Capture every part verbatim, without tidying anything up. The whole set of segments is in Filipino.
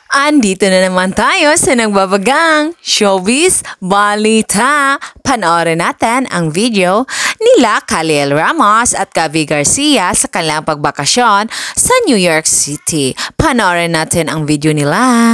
Andito na naman tayo sa nagbabagang Showbiz Balita. Panoorin natin ang video nila Khalil Ramos at Gabbi Garcia sa kanilang pagbakasyon sa New York City. Panoorin natin ang video nila.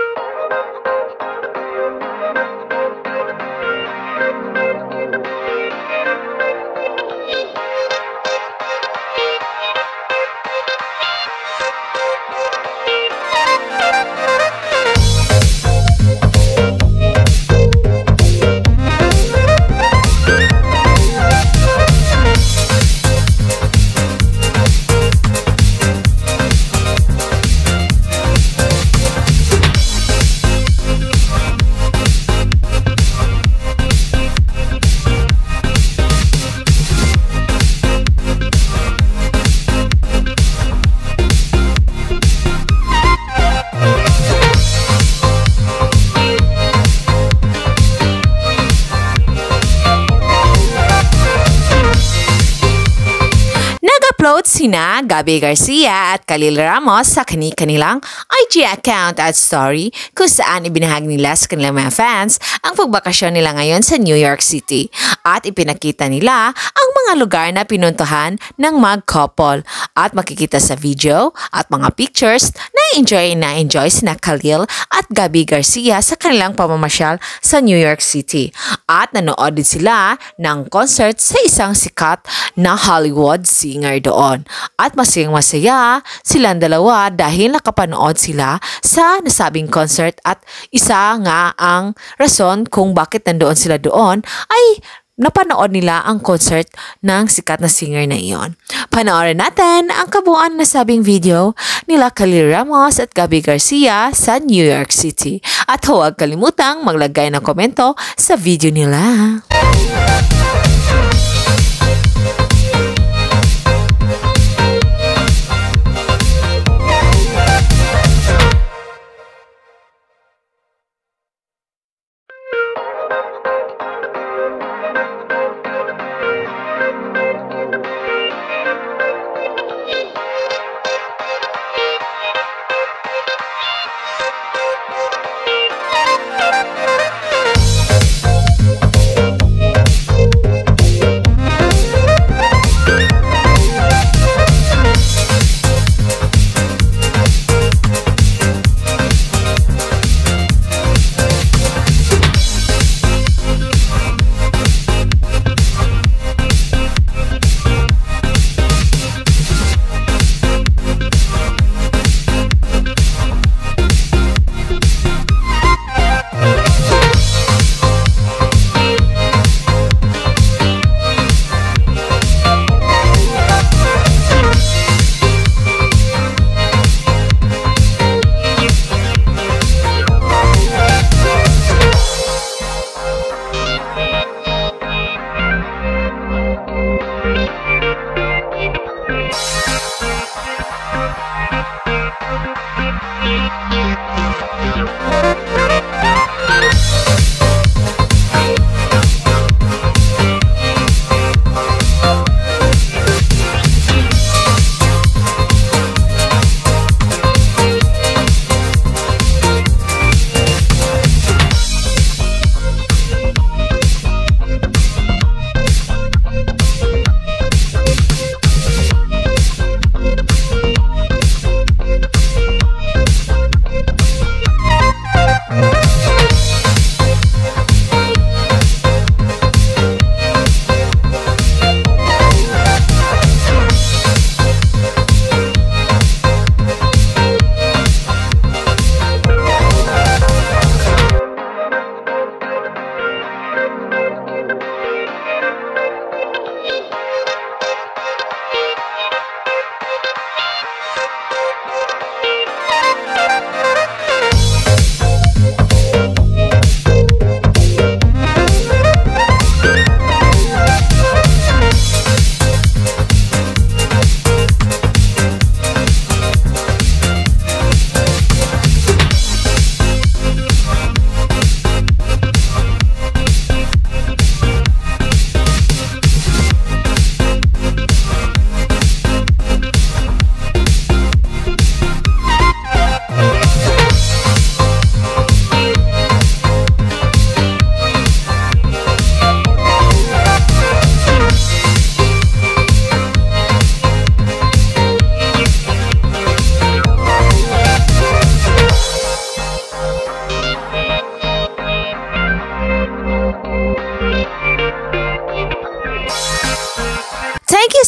Upload sina Gabbi Garcia at Khalil Ramos sa kani-kanilang I G account at story kung saan ibinahagi nila sa kanilang mga fans ang pagbakasyon nila ngayon sa New York City at ipinakita nila ang mga lugar na pinuntahan ng mag-couple at makikita sa video at mga pictures na enjoy na enjoy sina Khalil at Gabbi Garcia sa kanilang pamamasyal sa New York City at nanood din sila ng concert sa isang sikat na Hollywood singer doon. At masayang masaya silang dalawa dahil nakapanood sila sa nasabing concert at isa nga ang rason kung bakit nandoon sila doon ay napanood nila ang concert ng sikat na singer na iyon. Panoorin natin ang kabuuan na sabing video nila Khalil Ramos at Gabbi Garcia sa New York City. At huwag kalimutang maglagay ng komento sa video nila.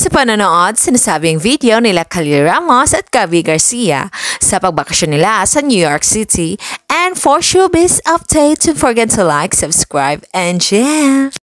sa panonood sa nasabing video nila Khalil Ramos at Gabbi Garcia sa pagbakasyon nila sa New York City. And for showbiz update, don't forget to like, subscribe, and share.